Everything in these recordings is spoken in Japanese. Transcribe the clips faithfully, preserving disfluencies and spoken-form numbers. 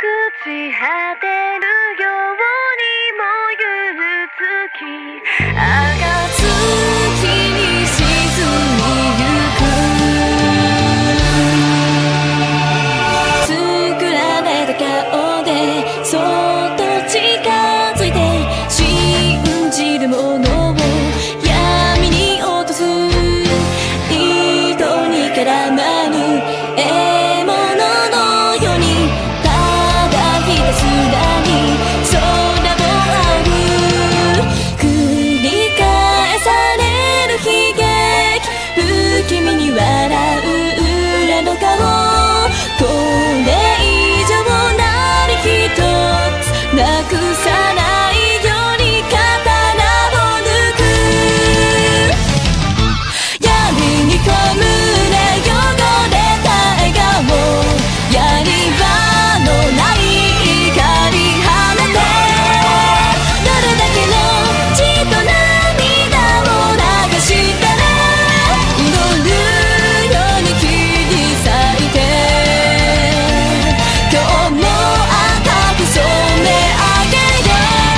朽ち果てるように燃ゆる月、暁に沈みゆく。作られた顔でそっと近づいて、信じるものを闇に落とす。糸に絡まぬ獲物のように、ただひたすらに空を仰ぐ。繰り返される悲劇、不気味に笑う裏の顔。これ以上何一つなくさないように刀を抜く。闇にこむね汚れた笑顔、やり場のない怒り放て。どれだけの血と涙を流したら祈るように切り裂いて、今日も赤く染め上げよ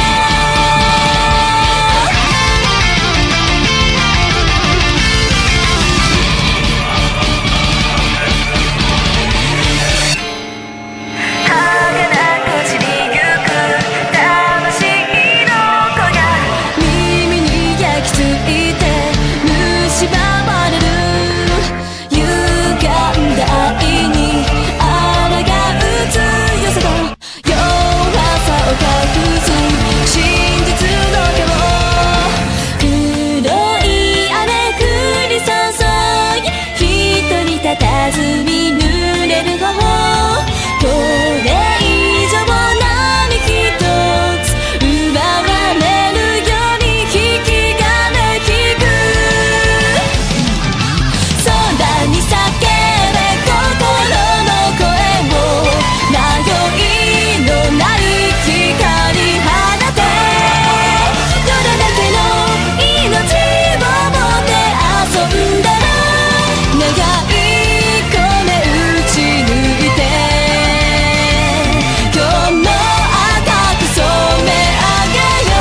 儚く散りゆく魂の声が耳に焼き付いて蝕まれる。歪んだ愛に抗う強さと弱さを隠す真実の顔。黒い雨降り注ぎ、一人佇み濡れる頬。これ以上何一つ奪われるように引き金引く。空に叫べ心の声を、迷いのない光放て。どれだけの命をもって遊んだら、長い声打ち抜いて、今日も赤く染め上げよ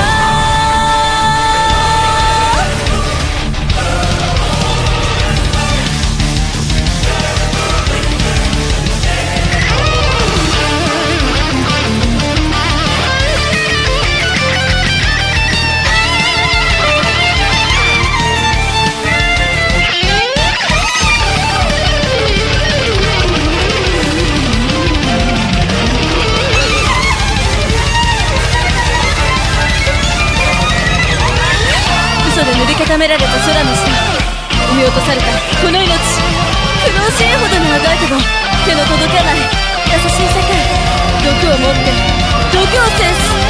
嘘で塗り固められた空の下、見落とされたこの命。苦しいほどにあがいても手の届かない優しい世界。毒を持って毒を制す。